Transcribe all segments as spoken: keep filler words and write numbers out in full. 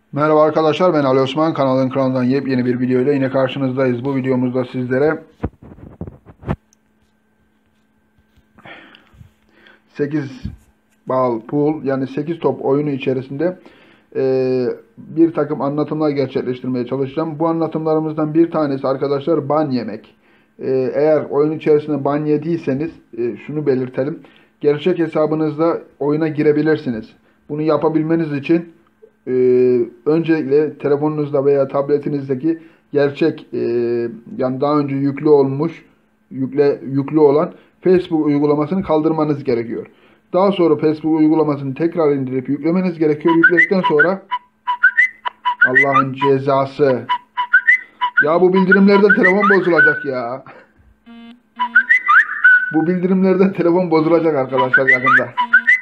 Merhaba arkadaşlar, ben Ali Osman. Kanalın kralından yepyeni bir video ile yine karşınızdayız. Bu videomuzda sizlere sekiz bal pool, yani sekiz top oyunu içerisinde e, bir takım anlatımlar gerçekleştirmeye çalışacağım. Bu anlatımlarımızdan bir tanesi arkadaşlar ban yemek. E, eğer oyun içerisinde ban yediyseniz e, şunu belirtelim. Gerçek hesabınızda oyuna girebilirsiniz. Bunu yapabilmeniz için Ee, öncelikle telefonunuzda veya tabletinizdeki gerçek e, yani daha önce yüklü olmuş yükle yüklü olan Facebook uygulamasını kaldırmanız gerekiyor. Daha sonra Facebook uygulamasını tekrar indirip yüklemeniz gerekiyor. Yükledikten sonra Allah'ın cezası. Ya bu bildirimlerden telefon bozulacak ya. Bu bildirimlerden telefon bozulacak arkadaşlar yakında.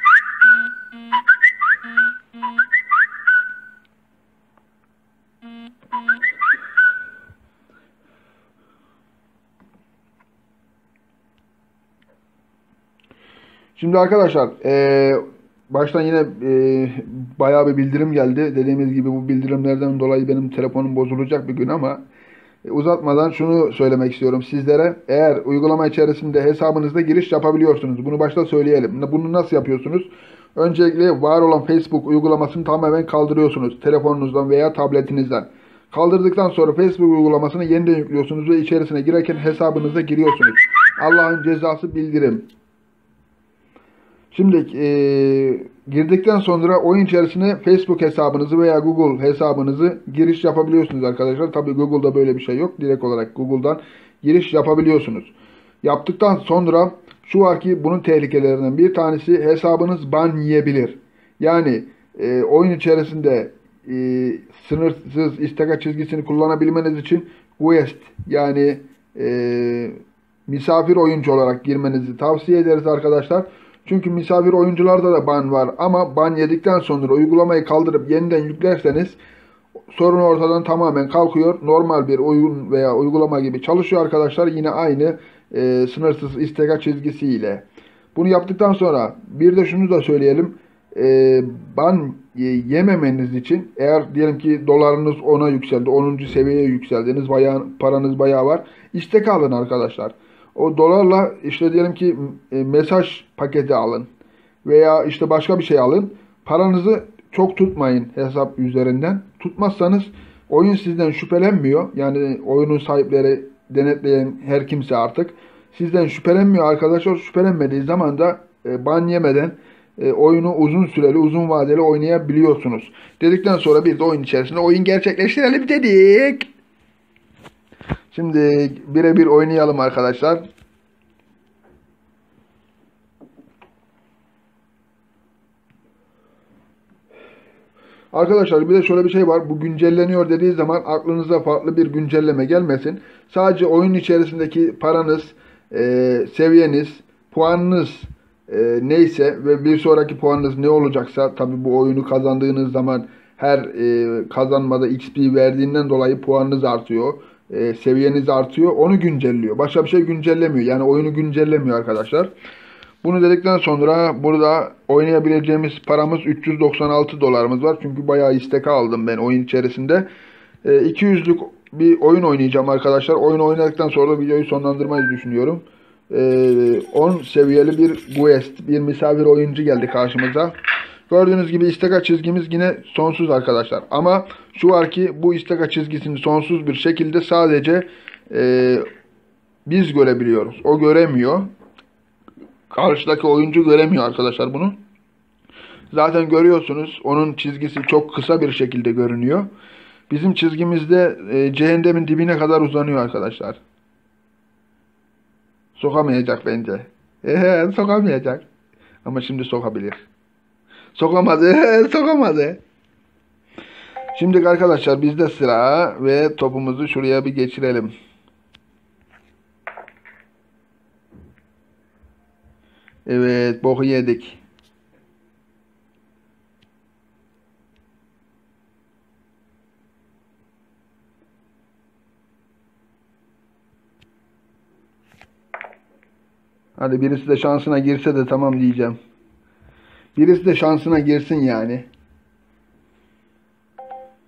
Şimdi arkadaşlar e, baştan yine e, bayağı bir bildirim geldi. Dediğimiz gibi bu bildirimlerden dolayı benim telefonum bozulacak bir gün ama e, uzatmadan şunu söylemek istiyorum sizlere. Eğer uygulama içerisinde hesabınızda giriş yapabiliyorsunuz. Bunu başta söyleyelim. Bunu nasıl yapıyorsunuz? Öncelikle var olan Facebook uygulamasını tamamen kaldırıyorsunuz. Telefonunuzdan veya tabletinizden. Kaldırdıktan sonra Facebook uygulamasını yeniden yüklüyorsunuz ve içerisine girerken hesabınıza giriyorsunuz. Allah'ın cezası bildirim. Şimdi e, girdikten sonra oyun içerisine Facebook hesabınızı veya Google hesabınızı giriş yapabiliyorsunuz arkadaşlar. Tabii Google'da böyle bir şey yok. Direkt olarak Google'dan giriş yapabiliyorsunuz. Yaptıktan sonra şu var ki bunun tehlikelerinden bir tanesi hesabınız ban yiyebilir. Yani e, oyun içerisinde e, sınırsız istaka çizgisini kullanabilmeniz için Guest yani e, misafir oyuncu olarak girmenizi tavsiye ederiz arkadaşlar. Çünkü misafir oyuncularda da ban var ama ban yedikten sonra uygulamayı kaldırıp yeniden yüklerseniz sorun ortadan tamamen kalkıyor. Normal bir oyun veya uygulama gibi çalışıyor arkadaşlar. Yine aynı e, sınırsız istek çizgisiyle. Bunu yaptıktan sonra bir de şunu da söyleyelim. E, ban yememeniz için eğer diyelim ki dolarınız ona yükseldi, onuncu seviyeye yükseldiniz, bayağı, paranız bayağı var. İstek alın arkadaşlar. O dolarla işte diyelim ki e, mesaj paketi alın veya işte başka bir şey alın. Paranızı çok tutmayın hesap üzerinden. Tutmazsanız oyun sizden şüphelenmiyor. Yani oyunun sahipleri, denetleyen her kimse artık sizden şüphelenmiyor arkadaşlar. Şüphelenmediği zaman da e, ban yemeden e, oyunu uzun süreli, uzun vadeli oynayabiliyorsunuz. Dedikten sonra bir de oyun içerisinde oyun gerçekleştirelim dedik. Şimdi birebir oynayalım arkadaşlar. Arkadaşlar bir de şöyle bir şey var. Bu güncelleniyor dediği zaman aklınıza farklı bir güncelleme gelmesin. Sadece oyun içerisindeki paranız, e, seviyeniz, puanınız e, neyse ve bir sonraki puanınız ne olacaksa tabi bu oyunu kazandığınız zaman her e, kazanmada X P verdiğinden dolayı puanınız artıyor. E, seviyeniz artıyor. Onu güncelliyor. Başka bir şey güncellemiyor. Yani oyunu güncellemiyor arkadaşlar. Bunu dedikten sonra burada oynayabileceğimiz paramız üç yüz doksan altı dolarımız var. Çünkü bayağı istek aldım ben oyun içerisinde. E, iki yüzlük bir oyun oynayacağım arkadaşlar. Oyun oynadıktan sonra da videoyu sonlandırmayı düşünüyorum. E, on seviyeli bir Guest, bir misafir oyuncu geldi karşımıza. Gördüğünüz gibi istaka çizgimiz yine sonsuz arkadaşlar. Ama şu var ki bu istaka çizgisini sonsuz bir şekilde sadece e, biz görebiliyoruz. O göremiyor. Karşıdaki oyuncu göremiyor arkadaşlar bunu. Zaten görüyorsunuz onun çizgisi çok kısa bir şekilde görünüyor. Bizim çizgimizde e, cehennemin dibine kadar uzanıyor arkadaşlar. Sokamayacak bence. Ehe, sokamayacak. Ama şimdi sokabilir. Sokamadı. Sokamadı. Şimdi arkadaşlar bizde sıra ve topumuzu şuraya bir geçirelim. Evet, boku yedik. Hadi birisi de şansına girse de tamam diyeceğim. Birisi de şansına girsin yani.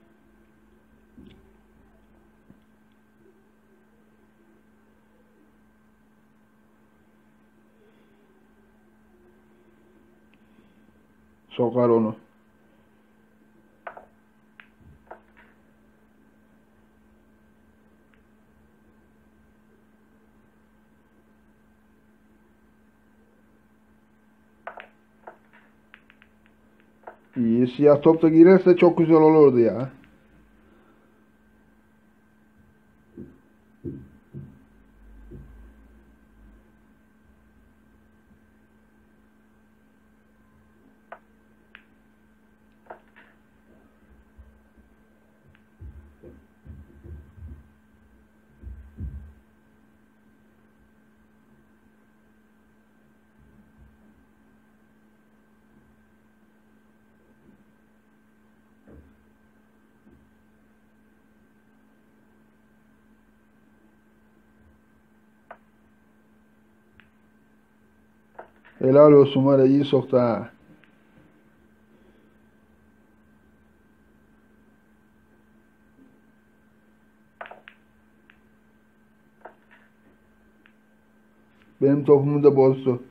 sokar onu. İyi, siyah top da girerse çok güzel olurdu ya. Helal olsun, var ya, iyi soktu ha. Benim topumu da bozdu.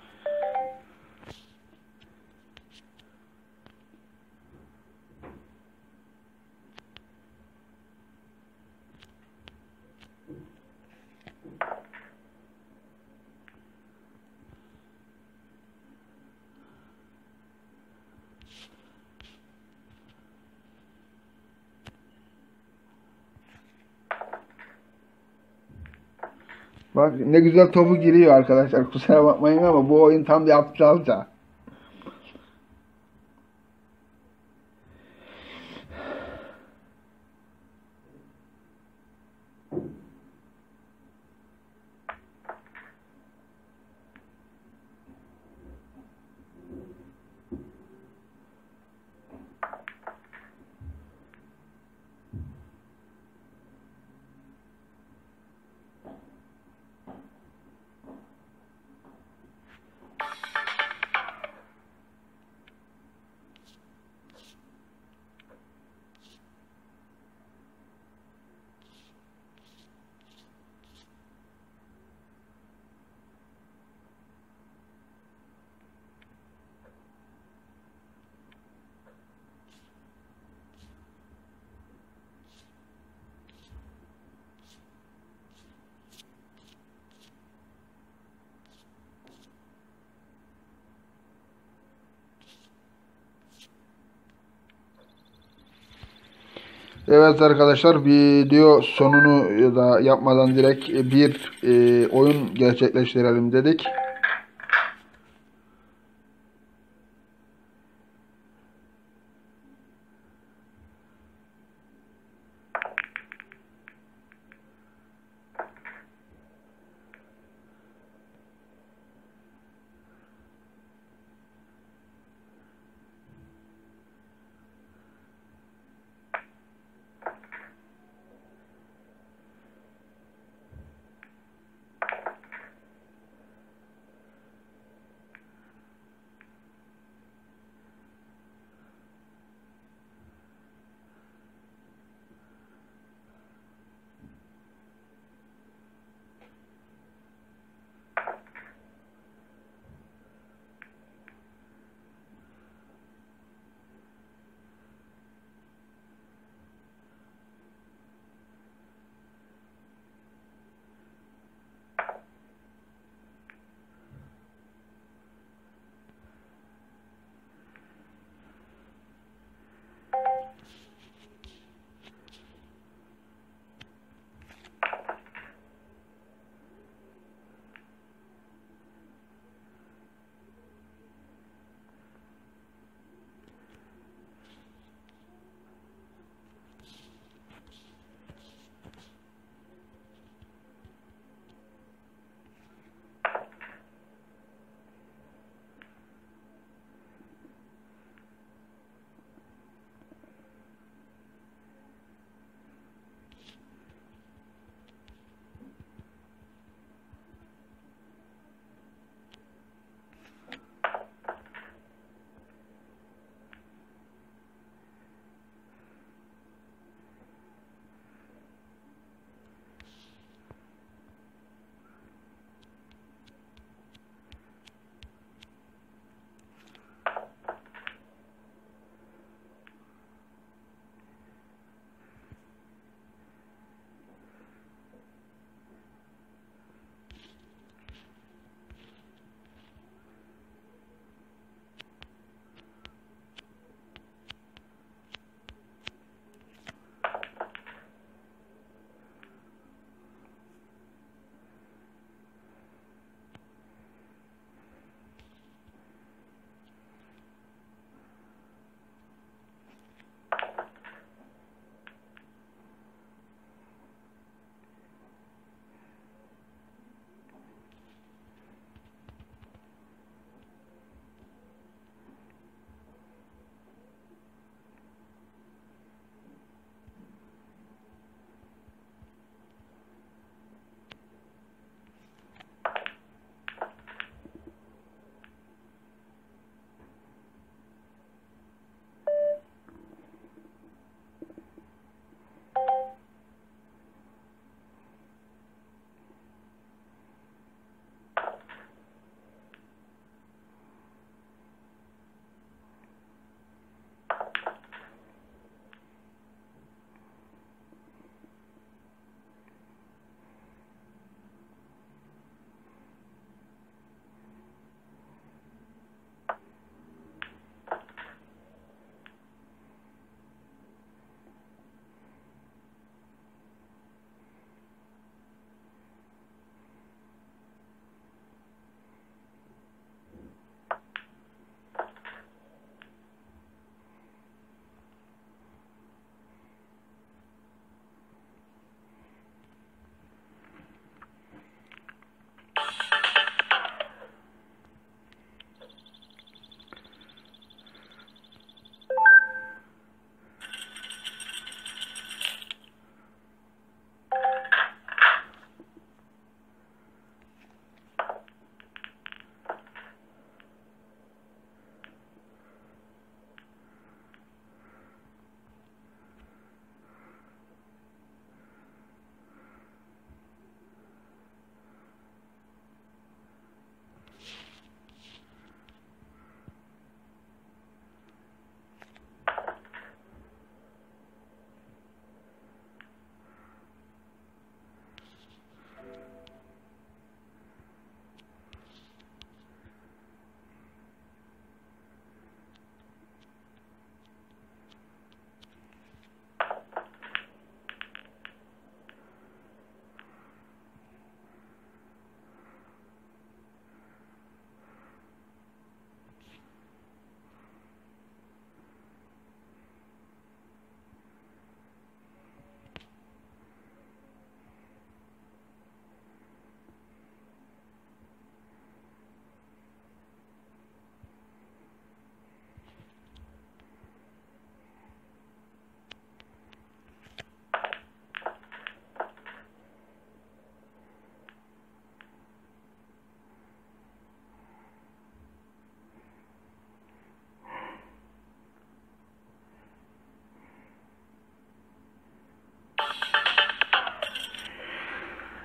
Bak ne güzel topu giriyor arkadaşlar. Kusura bakmayın ama bu oyun tam bir aptalca. Evet arkadaşlar, video sonunu da yapmadan direkt bir e, oyun gerçekleştirelim dedik.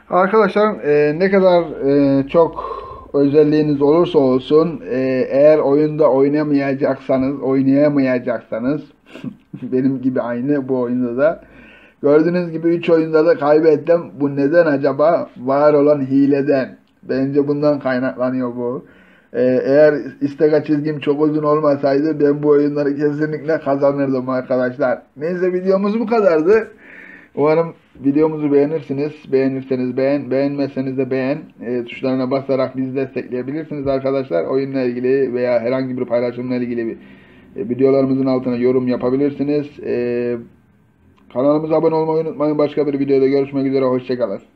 Arkadaşlar e, ne kadar e, çok özelliğiniz olursa olsun e, eğer oyunda oynamayacaksanız, oynayamayacaksanız benim gibi aynı bu oyunda da gördüğünüz gibi üç oyunda da kaybettim. Bu neden acaba? Var olan hileden. Bence bundan kaynaklanıyor bu. E, eğer istaka çizgim çok uzun olmasaydı ben bu oyunları kesinlikle kazanırdım arkadaşlar. Neyse videomuz bu kadardı. Umarım videomuzu beğenirsiniz. Beğenirseniz beğen, beğenmezseniz de beğen e, tuşlarına basarak bizi destekleyebilirsiniz arkadaşlar. Oyunla ilgili veya herhangi bir paylaşımla ilgili bir, e, videolarımızın altına yorum yapabilirsiniz. E, kanalımıza abone olmayı unutmayın. Başka bir videoda görüşmek üzere. Hoşçakalın.